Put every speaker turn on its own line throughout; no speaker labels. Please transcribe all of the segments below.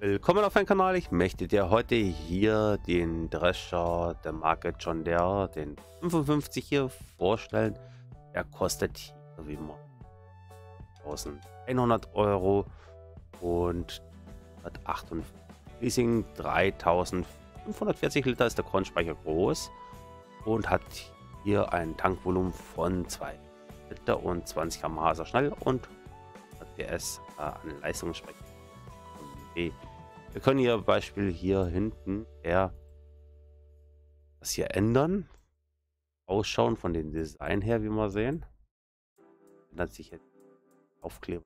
Willkommen auf meinem Kanal. Ich möchte dir heute hier den Drescher der Marke John Deere, den 55 hier vorstellen. Er kostet hier wie immer 1100 Euro und hat 58 Leasing, 3540 Liter ist der Kornspeicher groß und hat hier ein Tankvolumen von 2 Liter und 20 km/h ist er schnell und hat PS eine Leistungsspektrum. Okay. Wir können hier Beispiel hier hinten das hier ändern, ausschauen von den Design her, wie wir sehen. Ändert sich jetzt Aufkleber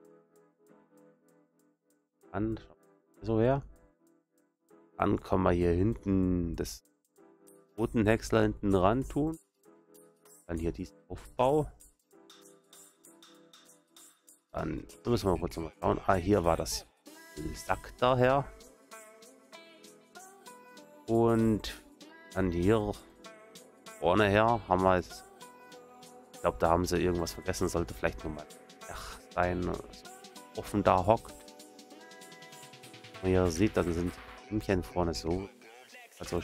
an, so her. Dann können wir hier hinten das roten Häcksler hinten ran tun. Dann hier diesen Aufbau. Dann müssen wir kurz noch mal schauen. Hier war das Sack daher. Und dann hier vorne her haben wir jetzt, ich glaube, da haben sie irgendwas vergessen, sollte vielleicht nur mal sein, offen da hockt. Und ihr seht, dann sind Hähnchen vorne so, also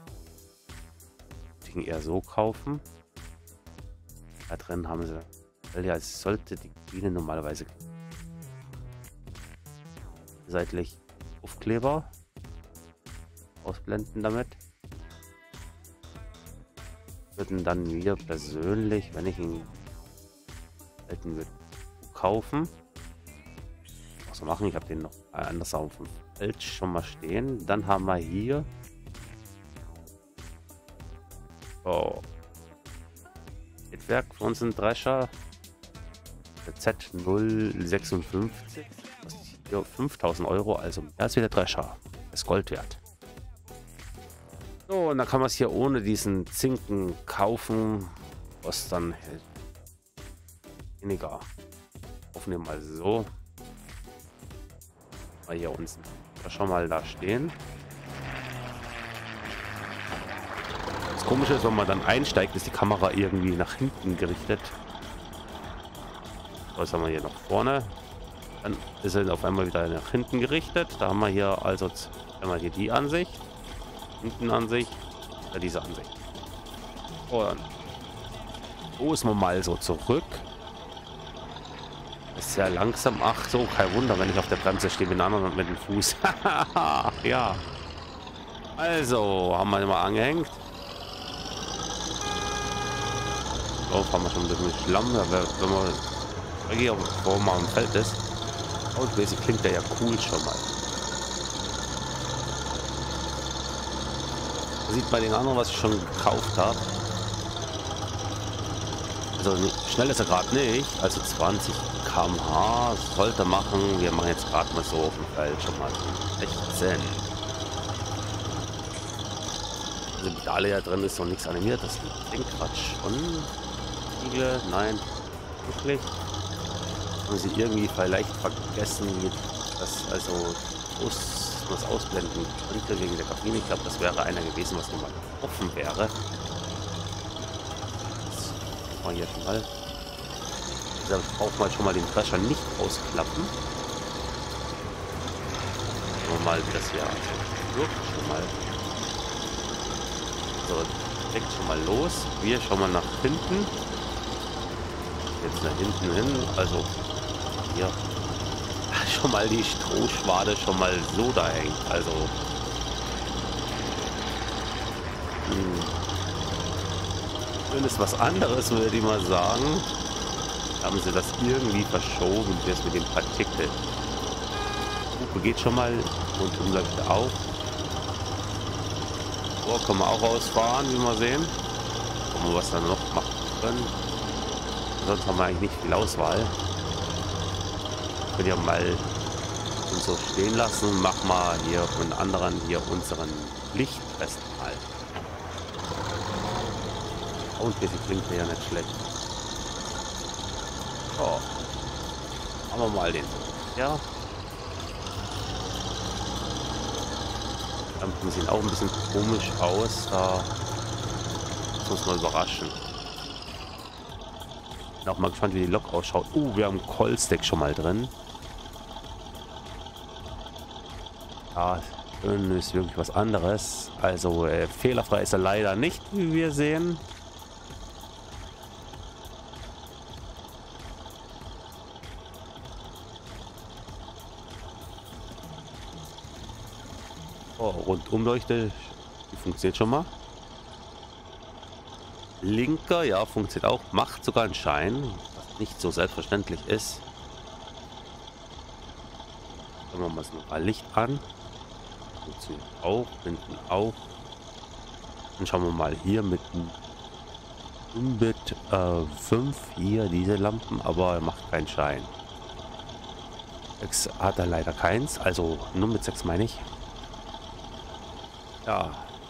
ich eher so kaufen. Da drin haben sie, weil ja, es sollte die Kabine normalerweise seitlich Aufkleber ausblenden damit. Würden dann mir persönlich, wenn ich ihn halten würde, kaufen. Was wir machen, ich habe den noch anders auf dem Feld schon mal stehen. Dann haben wir hier Werk für unseren Drescher, der Z056, hier 5000 Euro, also mehr als wie der Drescher, ist Gold wert. So, und dann kann man es hier ohne diesen Zinken kaufen, was dann hält weniger. Hoffen wir mal so. Mal hier unten schon mal da stehen. Das Komische ist, wenn man dann einsteigt, ist die Kamera irgendwie nach hinten gerichtet. Was haben wir hier noch vorne? Dann ist er auf einmal wieder nach hinten gerichtet. Da haben wir hier also einmal hier die Ansicht, hinten Ansicht, diese Ansicht. Und so ist man mal so zurück. Ist sehr langsam. Ach so, kein Wunder, wenn ich auf der Bremse stehe mit dem anderen und mit dem Fuß. Ja. Also haben wir immer angehängt. Drauf haben wir schon ein bisschen Schlamm, wenn man hier vor mal am Feld ist. Soundmäßig klingt der ja cool schon mal. Da sieht man den anderen, was ich schon gekauft habe. Also schnell ist er gerade nicht, also 20 km/h sollte machen. Wir machen jetzt gerade mal so auf dem Feld schon mal 16. Also die Pedale ja drin ist noch nichts animiert, das klingt gerade schon. Nein, wirklich. Haben sie irgendwie vielleicht vergessen, dass also was ausblenden könnte wegen der Kabine. Ich glaube, das wäre einer gewesen, was nochmal offen wäre. Das machen wir hier schon mal. Da braucht man schon mal den Drescher nicht ausklappen. Schauen wir mal, wie das hier wirkt. Schon mal. So, direkt schon mal los. Wir schauen mal nach hinten. Jetzt nach hinten hin, also hier schon mal die Strohschwade schon mal so da hängt, also schön ist was anderes, würde ich mal sagen. Haben sie das irgendwie verschoben, jetzt mit den Partikeln. Hupe geht schon mal und umläuft auch. So können wir auch rausfahren, wie wir sehen. Gucken wir, was dann noch machen können. Sonst haben wir eigentlich nicht viel Auswahl. Können ja mal uns so stehen lassen. Mach mal hier von anderen hier unseren Licht festhalten. Und wie klingt der ja nicht schlecht. So. Machen wir mal den. Ja. Lampen sehen auch ein bisschen komisch aus. Da muss man überraschen. Bin auch mal gespannt, wie die Lok ausschaut. Wir haben Callstack schon mal drin. Ja, schön ist wirklich was anderes. Also fehlerfrei ist er leider nicht, wie wir sehen. Oh, Rundumleuchte, die funktioniert schon mal. Linker, ja, funktioniert auch. Macht sogar einen Schein, was nicht so selbstverständlich ist. Schauen wir mal das normale Licht an. Funktioniert auch, hinten auch. Dann schauen wir mal hier mit dem Umbit 5 hier diese Lampen, aber er macht keinen Schein. 6 hat er leider keins, also nur mit 6 meine ich. Ja.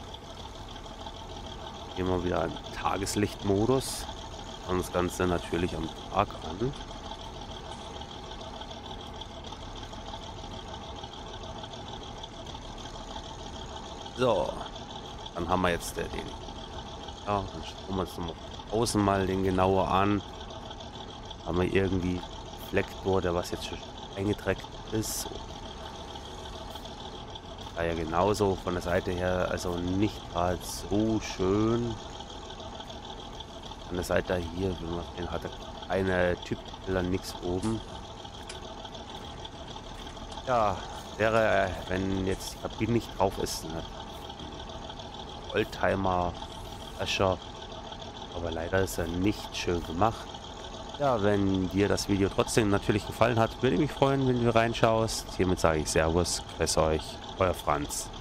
Gehen wir wieder in Tageslichtmodus. Und das Ganze natürlich am Tag an. So. Dann haben wir jetzt den. Ja, dann schauen wir uns noch außen mal den genauer an. Haben wir irgendwie Reflektor, der was jetzt schon eingedreckt ist. Da ja genauso von der Seite her, also nicht gerade so schön. Von der Seite hier, wenn man den hat, eine Typbilder nichts oben. Ja, wäre, wenn jetzt die Kabine nicht drauf ist, eine Oldtimer Ascher, aber leider ist er nicht schön gemacht. Ja, wenn dir das Video trotzdem natürlich gefallen hat, würde ich mich freuen, wenn du reinschaust. Hiermit sage ich Servus, grüß euch, euer Franz.